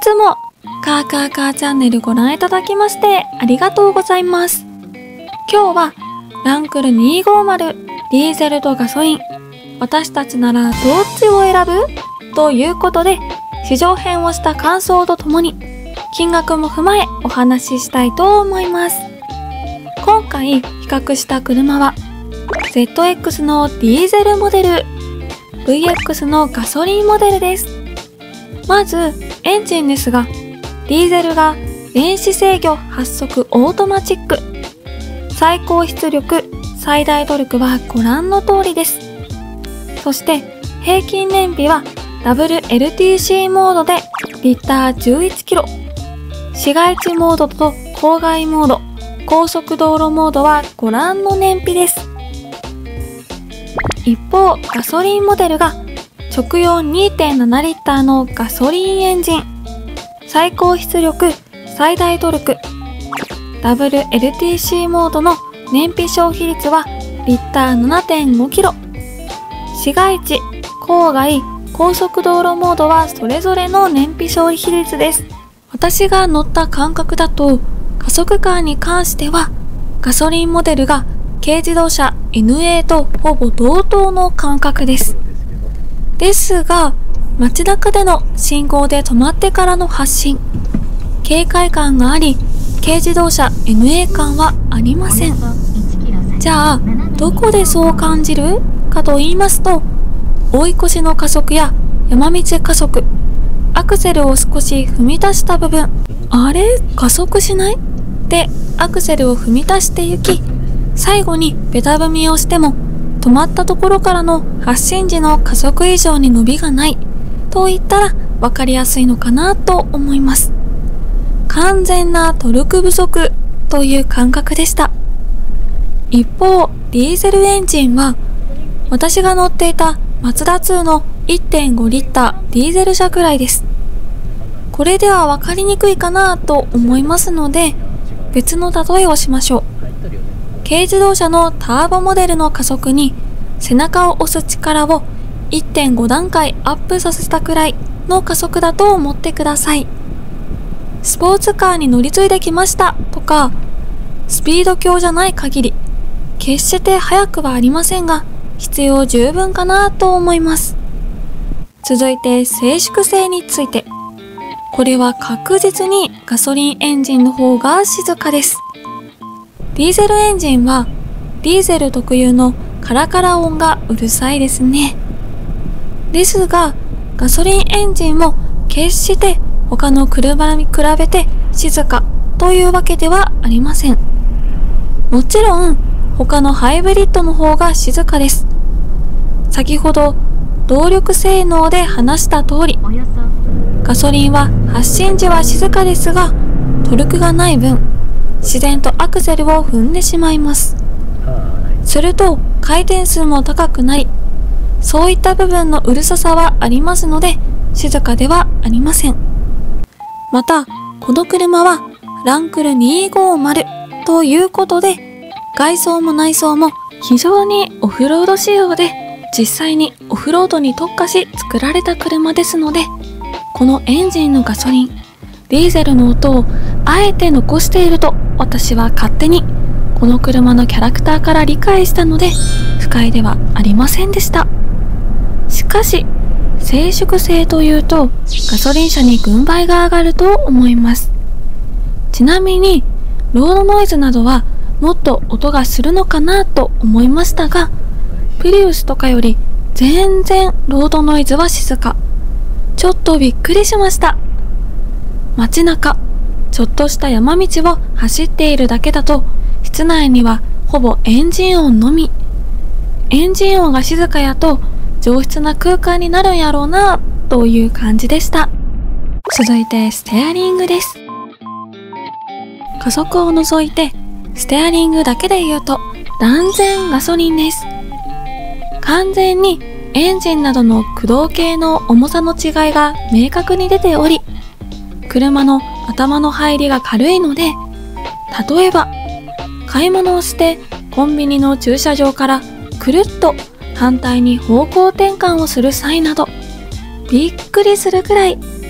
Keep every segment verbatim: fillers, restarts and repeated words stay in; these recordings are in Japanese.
つもカーカーカーチャンネルご覧いただきましてありがとうございます。今日はランクルにひゃくごじゅうディーゼルとガソリン、私たちならどっちを選ぶということで試乗編をした感想とともに金額も踏まえお話ししたいと思います。今回比較した車は ゼットエックス のディーゼルモデル、ブイエックス のガソリンモデルです。まずエンジンですが、ディーゼルが電子制御はっ速オートマチック、最高出力、最大トルクはご覧の通りです。そして平均燃費はダブル エルティーシー モードでリッターじゅういちキロ、市街地モードと郊外モード、高速道路モードはご覧の燃費です。一方ガソリンモデルが直用 にてんなな リッターのガソリンエンジン、最高出力、最大トルク、ダブル エルティーシー モードの燃費消費率はリッター ななてんごキロ、市街地、郊外、高速道路モードはそれぞれの燃費消費率です。私が乗った感覚だと加速感に関してはガソリンモデルが軽自動車 エヌエー とほぼ同等の感覚です。ですが街中での信号で止まってからの発進、警戒感があり軽自動車 エヌエー 感はありません。じゃあどこでそう感じるかと言いますと、追い越しの加速や山道加速、アクセルを少し踏み出した部分、あれ加速しないでアクセルを踏み出していき、最後にベタ踏みをしても止まったところからの発進時の加速以上に伸びがないと言ったら分かりやすいのかなと思います。完全なトルク不足という感覚でした。一方ディーゼルエンジンは私が乗っていたマツダツーの いってんご リッターディーゼル車くらいです。これでは分かりにくいかなと思いますので別の例えをしましょう。軽自動車のターボモデルの加速に背中を押す力を いってんご 段階アップさせたくらいの加速だと思ってください。スポーツカーに乗り継いできましたとかスピード強じゃない限り決して速くはありませんが必要十分かなと思います。続いて静粛性について、これは確実にガソリンエンジンの方が静かです。ディーゼルエンジンはディーゼル特有のカラカラ音がうるさいですね。ですがガソリンエンジンも決して他の車に比べて静かというわけではありません。もちろん他のハイブリッドの方が静かです。先ほど動力性能で話した通り、ガソリンは発進時は静かですがトルクがない分自然とアクセルを踏んでしまいます。すると回転数も高くなり、そういった部分のうるささはありますので静かではありません。またこの車はランクルにひゃくごじゅうということで外装も内装も非常にオフロード仕様で実際にオフロードに特化し作られた車ですので、このエンジンのガソリン、ディーゼルの音をあえて残していると私は勝手にこの車のキャラクターから理解したので不快ではありませんでした。しかし静粛性というとガソリン車に軍配が上がると思います。ちなみにロードノイズなどはもっと音がするのかなと思いましたが、プリウスとかより全然ロードノイズは静か。ちょっとびっくりしました。街中、ちょっとした山道を走っているだけだと室内にはほぼエンジン音のみ。エンジン音が静かやと上質な空間になるんやろうなという感じでした。続いてステアリングです。加速を除いてステアリングだけで言うと断然ガソリンです。完全にエンジンなどの駆動系の重さの違いが明確に出ており、車の頭の入りが軽いので、例えば買い物をしてコンビニの駐車場からくるっと反対に方向転換をする際などびっくりするくらい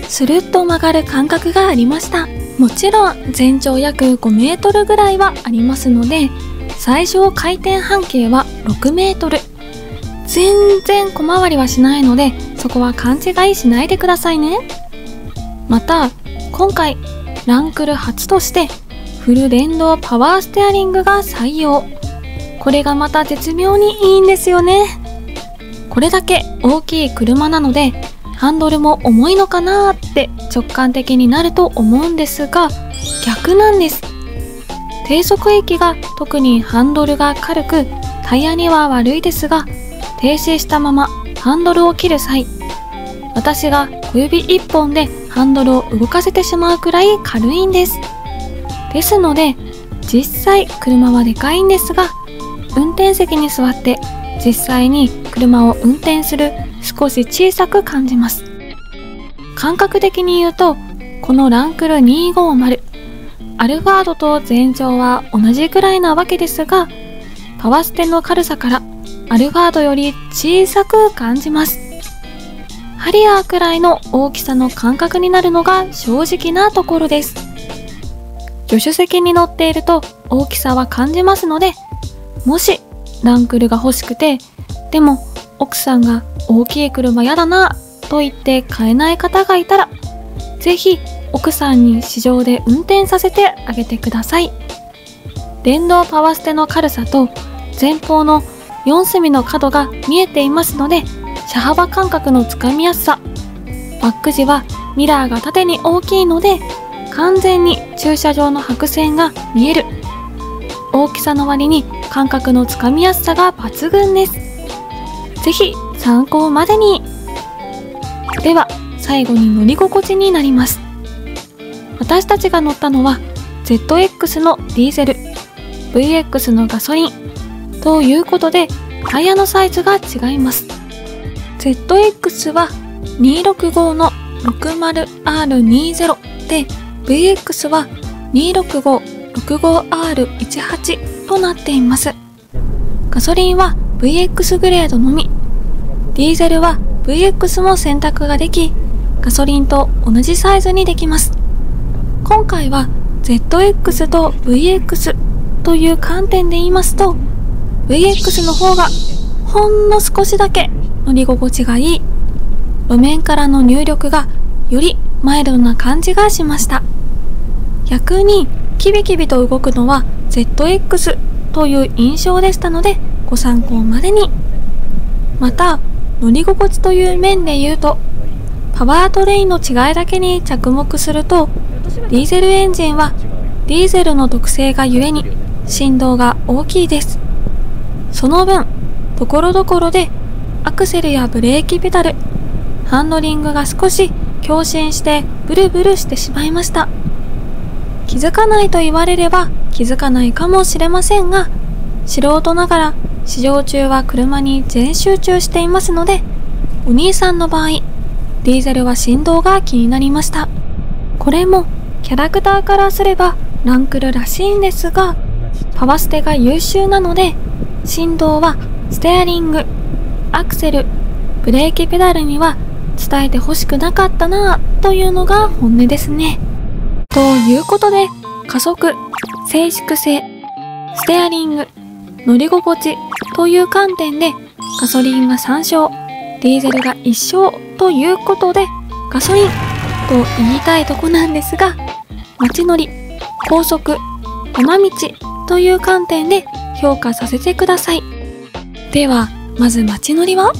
スルッと曲がる感覚がありました。もちろん全長約ごメートルぐらいはありますので、最小回転半径はろくメートル。全然小回りはしないので、そこは勘違いしないでくださいね。また今回ランクル初としてフル電動パワーステアリングが採用。これがまた絶妙にいいんですよね。これだけ大きい車なのでハンドルも重いのかなーって直感的になると思うんですが、逆なんです。低速域が特にハンドルが軽くタイヤには悪いですが、停止したままハンドルを切る際、私が小指いっぽんでハンドルを動かせてしまうくらい軽いんです。ですので実際車はでかいんですが、運転席に座って実際に車を運転する少し小さく感じます。感覚的に言うと、このランクルにひゃくごじゅう、アルファードと全長は同じくらいなわけですが、パワステの軽さからアルファードより小さく感じます。ハリアーくらいの大きさの感覚になるのが正直なところです。助手席に乗っていると大きさは感じますので、もしランクルが欲しくて、でも奥さんが大きい車やだなと言って買えない方がいたら、ぜひ奥さんに試乗で運転させてあげてください。電動パワステの軽さと前方のよん隅の角が見えていますので、車幅感覚のつかみやすさ。バック時はミラーが縦に大きいので完全に駐車場の白線が見える。大きさの割に感覚のつかみやすさが抜群です。ぜひ参考までに。では最後に乗り心地になります。私たちが乗ったのは ゼットエックス のディーゼル、ブイエックス のガソリンということで、タイヤのサイズが違います。 ゼットエックス はにひゃくろくじゅうごの ろくじゅうアールにじゅう で、 ブイエックス はにひゃくろくじゅうご ろくじゅうごアールじゅうはち となっています。ガソリンは ブイエックス グレードのみ、ディーゼルは ブイエックス も選択ができ、ガソリンと同じサイズにできます。今回は ゼットエックス と ブイエックス という観点で言いますと、 ブイエックス の方がほんの少しだけ乗り心地がいい。路面からの入力がよりマイルドな感じがしました。逆にキビキビと動くのは ゼットエックス という印象でしたので、ご参考までに。また乗り心地という面で言うと、パワートレインの違いだけに着目すると、ディーゼルエンジンはディーゼルの特性がゆえに振動が大きいです。その分ところどころでアクセルやブレーキペダル、ハンドリングが少し強振してブルブルしてしまいました。気づかないと言われれば気づかないかもしれませんが、素人ながら試乗中は車に全集中していますので、お兄さんの場合ディーゼルは振動が気になりました。これもキャラクターからすればランクルらしいんですが、パワステが優秀なので振動はステアリング、アクセル、ブレーキペダルには伝えてほしくなかったなぁというのが本音ですね。ということで、加速、静粛性、ステアリング、乗り心地という観点でガソリンがさん勝、ディーゼルがいち勝ということで、ガソリンと言いたいとこなんですが、街乗り、高速、山道という観点で評価させてください。ではまず街乗りは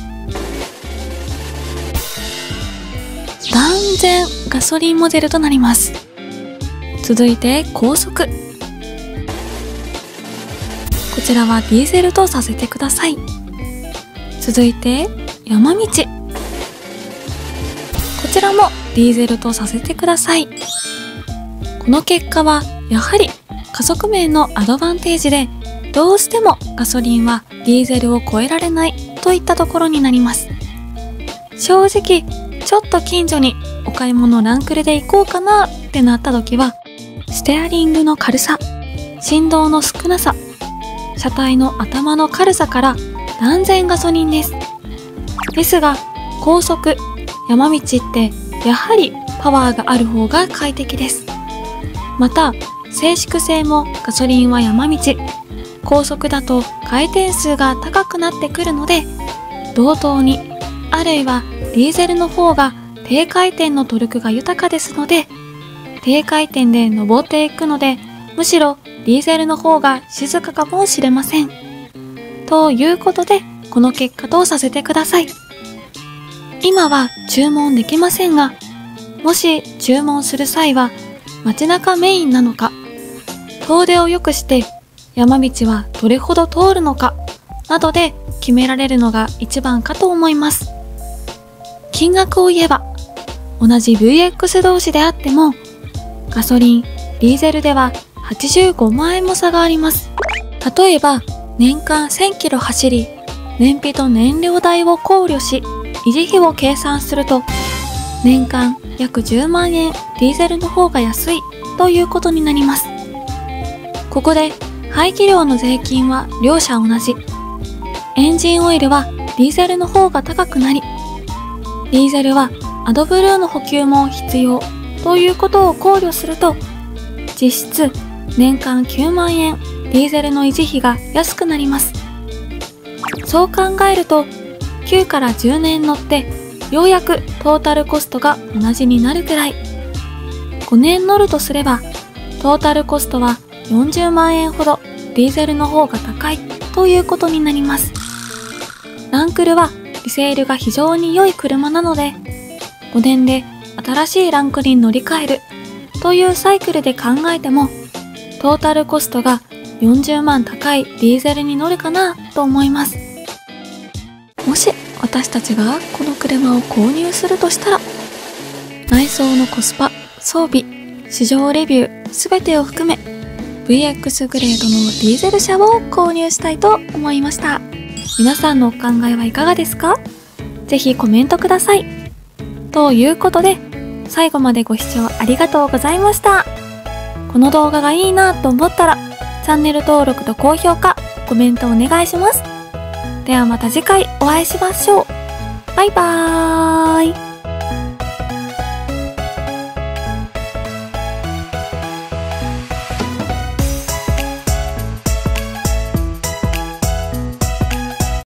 断然ガソリンモデルとなります。続いて高速、こちらはディーゼルとさせてください。続いて山道、こちらもディーゼルとさせてください。この結果はやはり加速面のアドバンテージで、どうしてもガソリンはディーゼルを超えられないといったところになります。正直ちょっと近所にお買い物ランクルで行こうかなってなった時は、ステアリングの軽さ、振動の少なさ、車体の頭の軽さから断然ガソリンです。ですが高速、山道ってやはりパワーがある方が快適です。また、静粛性もガソリンは山道、高速だと回転数が高くなってくるので、同等に、あるいはディーゼルの方が低回転のトルクが豊かですので、低回転で登っていくので、むしろディーゼルの方が静かかもしれません。ということで、この結果とさせてください。今は注文できませんが、もし注文する際は街中メインなのか、遠出を良くして山道はどれほど通るのかなどで決められるのが一番かと思います。金額を言えば、同じ ブイエックス 同士であっても、ガソリン、ディーゼルでははちじゅうごまんえんも差があります。例えば、年間せんキロ走り、燃費と燃料代を考慮し、維持費を計算すると、年間約じゅうまんえんディーゼルの方が安いということになります。ここで排気量の税金は両者同じ。エンジンオイルはディーゼルの方が高くなり、ディーゼルはアドブルーの補給も必要ということを考慮すると、実質年間きゅうまんえんディーゼルの維持費が安くなります。そう考えると、きゅうからじゅうねん乗ってようやくトータルコストが同じになるくらい。ごねん乗るとすれば、トータルコストはよんじゅうまんえんほどディーゼルの方が高いということになります。ランクルはリセールが非常に良い車なので、ごねんで新しいランクに乗り換えるというサイクルで考えても、トータルコストがよんじゅうまん高いディーゼルに乗るかなと思います。もし私たちがこの車を購入するとしたら、内装のコスパ、装備、市場レビューすべてを含め ブイエックス グレードのディーゼル車を購入したいと思いました。皆さんのお考えはいかがですか？ぜひコメントください。ということで、最後までご視聴ありがとうございました。この動画がいいなと思ったら、チャンネル登録と高評価、コメントお願いします。ではまた次回お会いしましょう。バイバーイ。